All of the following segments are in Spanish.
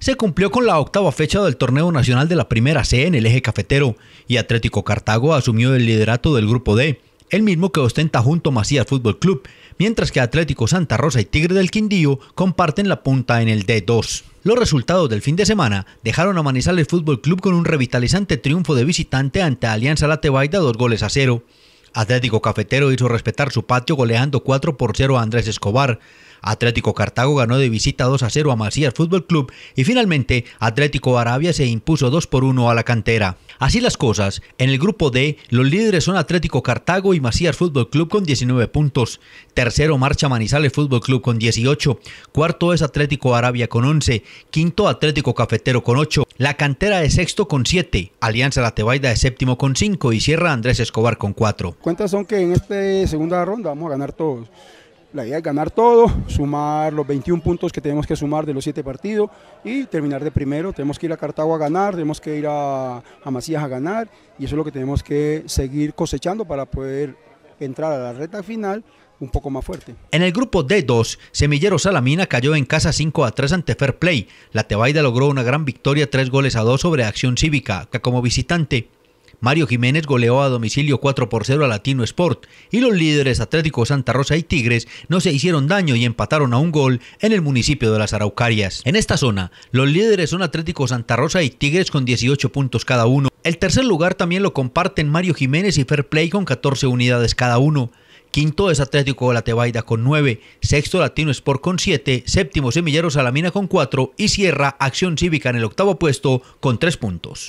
Se cumplió con la octava fecha del torneo nacional de la Primera C en el eje cafetero y Atlético Cartago asumió el liderato del grupo D, el mismo que ostenta junto Macías Fútbol Club, mientras que Atlético Santa Rosa y Tigre del Quindío comparten la punta en el D2. Los resultados del fin de semana dejaron a Manizales Fútbol Club con un revitalizante triunfo de visitante ante Alianza La Tebaida 2-0. Atlético Cafetero hizo respetar su patio goleando 4-0 a Andrés Escobar. Atlético Cartago ganó de visita 2-0 a Macías Fútbol Club y finalmente Atlético Arabia se impuso 2-1 a la Cantera. Así las cosas, en el grupo D, los líderes son Atlético Cartago y Macías Fútbol Club con 19 puntos. Tercero marcha Manizales Fútbol Club con 18. Cuarto es Atlético Arabia con 11. Quinto Atlético Cafetero con 8. La Cantera es sexto con 7. Alianza La Tebaida es séptimo con 5 y cierra Andrés Escobar con 4. Cuentas son que en esta segunda ronda vamos a ganar todos. La idea es ganar todo, sumar los 21 puntos que tenemos que sumar de los 7 partidos y terminar de primero. Tenemos que ir a Cartago a ganar, tenemos que ir a Macías a ganar y eso es lo que tenemos que seguir cosechando para poder entrar a la recta final un poco más fuerte. En el grupo D2, Semillero Salamina cayó en casa 5-3 ante Fair Play. La Tebaida logró una gran victoria 3-2 sobre Acción Cívica, que como visitante. Mario Jiménez goleó a domicilio 4-0 a Latino Sport y los líderes Atlético Santa Rosa y Tigres no se hicieron daño y empataron a un gol en el municipio de Las Araucarias. En esta zona, los líderes son Atlético Santa Rosa y Tigres con 18 puntos cada uno. El tercer lugar también lo comparten Mario Jiménez y Fair Play con 14 unidades cada uno. Quinto es Atlético La Tebaida con 9, sexto Latino Sport con 7, séptimo Semillero Salamina con 4 y cierra Acción Cívica en el octavo puesto con 3 puntos.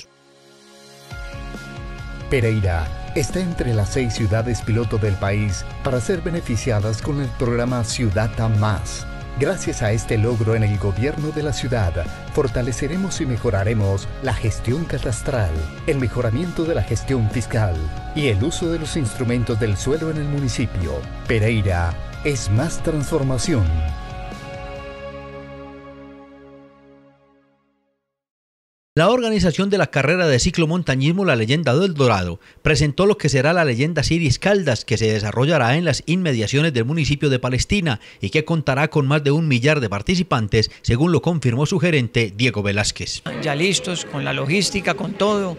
Pereira está entre las 6 ciudades piloto del país para ser beneficiadas con el programa Ciudadta Más. Gracias a este logro en el gobierno de la ciudad, fortaleceremos y mejoraremos la gestión catastral, el mejoramiento de la gestión fiscal y el uso de los instrumentos del suelo en el municipio. Pereira es más transformación. La organización de la carrera de ciclomontañismo La Leyenda del Dorado presentó lo que será la Leyenda Series Caldas, que se desarrollará en las inmediaciones del municipio de Palestina y que contará con más de 1 millar de participantes, según lo confirmó su gerente Diego Velázquez. Ya listos, con la logística, con todo.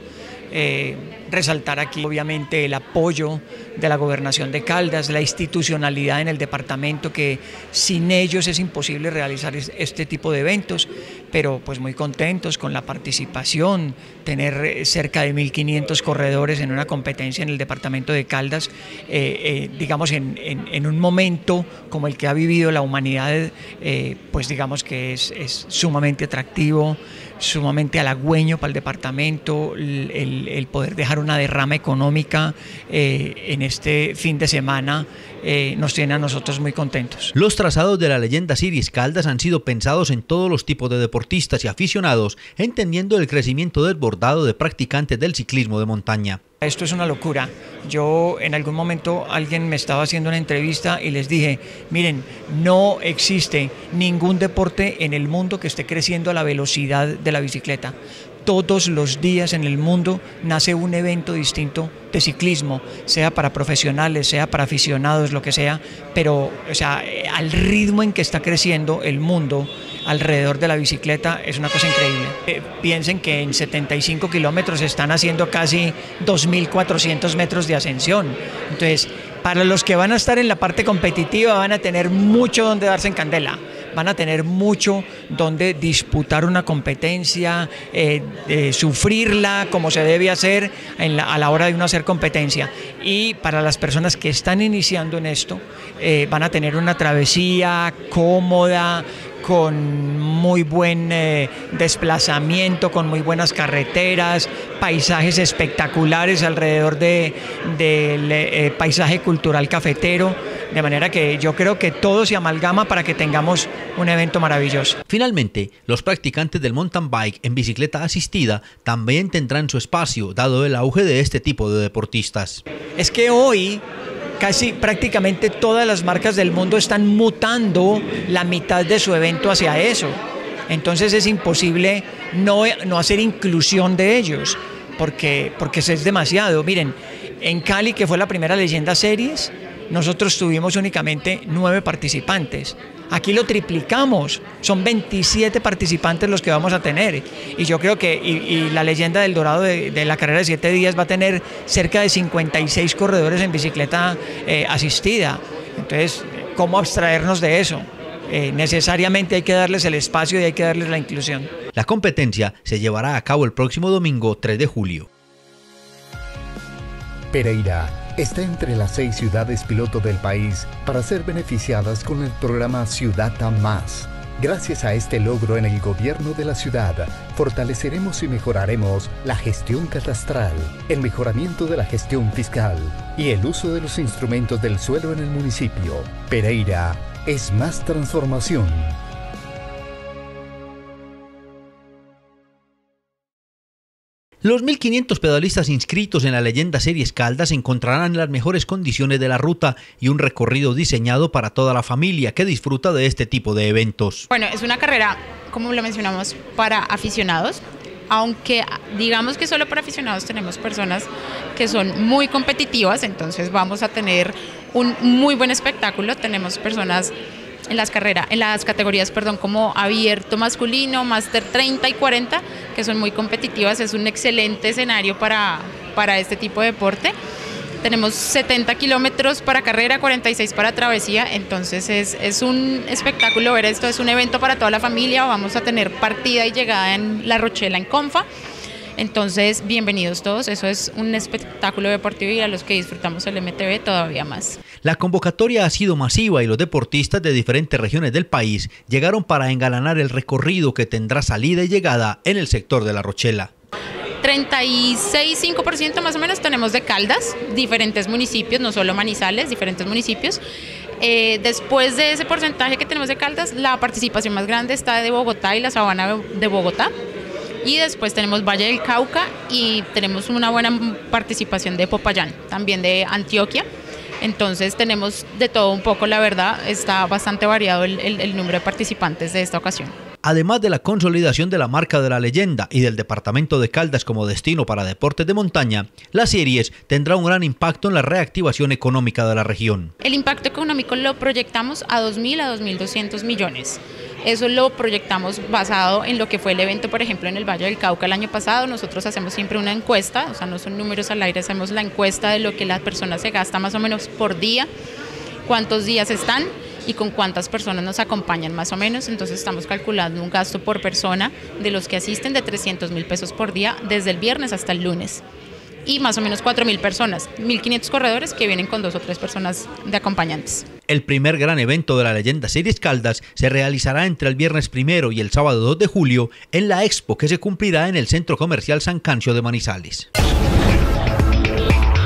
Resaltar aquí obviamente el apoyo de la Gobernación de Caldas, la institucionalidad en el departamento, que sin ellos es imposible realizar este tipo de eventos, pero pues muy contentos con la participación, tener cerca de 1.500 corredores en una competencia en el departamento de Caldas, digamos en un momento como el que ha vivido la humanidad, pues digamos que es sumamente atractivo, sumamente halagüeño para el departamento, el poder dejar una derrama económica en este fin de semana nos tiene a nosotros muy contentos. Los trazados de la Leyenda Series Caldas han sido pensados en todos los tipos de deportistas y aficionados, entendiendo el crecimiento desbordado de practicantes del ciclismo de montaña. Esto es una locura. Yo en algún momento alguien me estaba haciendo una entrevista y les dije, miren, no existe ningún deporte en el mundo que esté creciendo a la velocidad de la bicicleta. Todos los días en el mundo nace un evento distinto de ciclismo, sea para profesionales, sea para aficionados, lo que sea, pero o sea, al ritmo en que está creciendo el mundo alrededor de la bicicleta es una cosa increíble. Piensen que en 75 kilómetros están haciendo casi 2.400 metros de ascensión. Entonces, para los que van a estar en la parte competitiva van a tener mucho donde darse en candela. Van a tener mucho donde disputar una competencia, sufrirla como se debe hacer a la hora de uno hacer competencia. Y para las personas que están iniciando en esto, van a tener una travesía cómoda, con muy buen desplazamiento, con muy buenas carreteras, paisajes espectaculares alrededor del paisaje cultural cafetero, de manera que yo creo que todo se amalgama para que tengamos un evento maravilloso. Finalmente, los practicantes del mountain bike en bicicleta asistida también tendrán su espacio, dado el auge de este tipo de deportistas. Es que hoy casi prácticamente todas las marcas del mundo están mutando la mitad de su evento hacia eso. Entonces es imposible no hacer inclusión de ellos, porque es demasiado. Miren, en Cali, que fue la primera Leyenda Series, nosotros tuvimos únicamente 9 participantes. Aquí lo triplicamos, son 27 participantes los que vamos a tener. Y yo creo que y la leyenda del Dorado de la carrera de 7 días va a tener cerca de 56 corredores en bicicleta asistida. Entonces, ¿cómo abstraernos de eso? Necesariamente hay que darles el espacio y hay que darles la inclusión. La competencia se llevará a cabo el próximo domingo 3 de julio. Pereira está entre las 6 ciudades piloto del país para ser beneficiadas con el programa Ciudad Más. Gracias a este logro en el gobierno de la ciudad, fortaleceremos y mejoraremos la gestión catastral, el mejoramiento de la gestión fiscal y el uso de los instrumentos del suelo en el municipio. Pereira es más transformación. Los 1.500 pedalistas inscritos en la Leyenda Series Caldas encontrarán las mejores condiciones de la ruta y un recorrido diseñado para toda la familia que disfruta de este tipo de eventos. Bueno, es una carrera, como lo mencionamos, para aficionados, aunque digamos que solo para aficionados tenemos personas que son muy competitivas, entonces vamos a tener un muy buen espectáculo. Tenemos personas en las categorías, como abierto masculino, máster 30 y 40, que son muy competitivas. Es un excelente escenario para este tipo de deporte. Tenemos 70 kilómetros para carrera, 46 para travesía, entonces es un espectáculo ver esto, es un evento para toda la familia. Vamos a tener partida y llegada en La Rochela, en Confa. Entonces, bienvenidos todos, eso es un espectáculo deportivo y a los que disfrutamos el MTB todavía más. La convocatoria ha sido masiva y los deportistas de diferentes regiones del país llegaron para engalanar el recorrido que tendrá salida y llegada en el sector de La Rochela. 36,5% más o menos tenemos de Caldas, diferentes municipios, no solo Manizales, diferentes municipios. Después de ese porcentaje que tenemos de Caldas, la participación más grande está de Bogotá y la Sabana de Bogotá. Y después tenemos Valle del Cauca y tenemos una buena participación de Popayán, también de Antioquia. Entonces tenemos de todo un poco, la verdad, está bastante variado el número de participantes de esta ocasión. Además de la consolidación de la marca de la Leyenda y del departamento de Caldas como destino para deportes de montaña, la Series tendrá un gran impacto en la reactivación económica de la región. El impacto económico lo proyectamos a 2.000 a 2.200 millones. Eso lo proyectamos basado en lo que fue el evento, por ejemplo, en el Valle del Cauca el año pasado. Nosotros hacemos siempre una encuesta, o sea, no son números al aire, hacemos la encuesta de lo que la persona se gasta más o menos por día, cuántos días están y con cuántas personas nos acompañan más o menos. Entonces estamos calculando un gasto por persona de los que asisten de 300.000 pesos por día desde el viernes hasta el lunes. Y más o menos 4.000 personas, 1.500 corredores que vienen con 2 o 3 personas de acompañantes. El primer gran evento de la Leyenda Series Caldas se realizará entre el viernes 1 y el sábado 2 de julio en la expo que se cumplirá en el Centro Comercial San Cancio de Manizales.